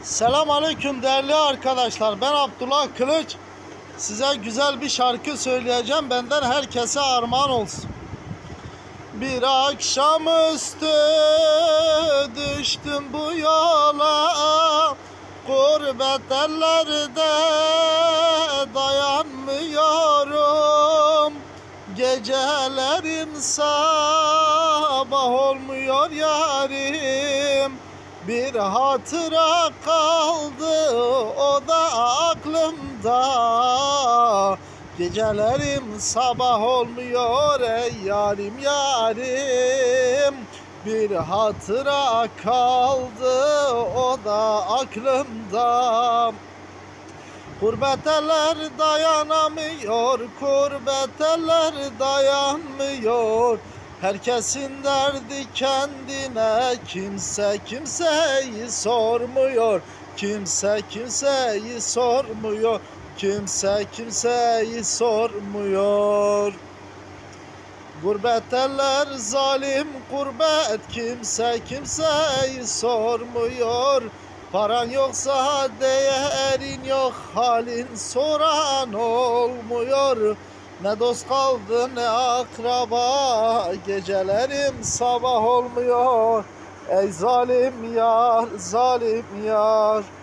Selamünaleyküm değerli arkadaşlar. Ben Abdullah Kılıç. Size güzel bir şarkı söyleyeceğim. Benden herkese armağan olsun. Bir akşamüstü düştüm bu yola, gurbet ellerde dayanmıyorum. Gecelerim sabah olmuyor yarim. Bir hatıra kaldı, o da aklımda. Gecelerim sabah olmuyor ey yarim yarim. Bir hatıra kaldı, o da aklımda. Gurbet eller dayanamıyor, gurbet eller dayanmıyor. Herkesin derdi kendine, kimse kimseyi sormuyor. Kimse kimseyi sormuyor. Kimse kimseyi sormuyor. Gurbet eller zalim gurbet, kimse kimseyi sormuyor. Paran yoksa değerin yok, halin soran olmuyor. Ne dost kaldı ne akraba, gecelerim sabah olmuyor. Ey zalim yar, zalim yar.